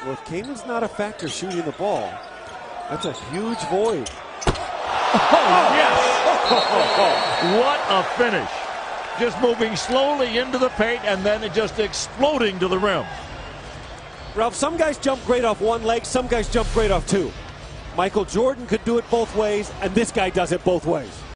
Well, if Kamin's not a factor shooting the ball, that's a huge void. Oh, yes! What a finish. Just moving slowly into the paint and then it just exploding to the rim. Ralph, some guys jump great off one leg, some guys jump great off two. Michael Jordan could do it both ways, and this guy does it both ways.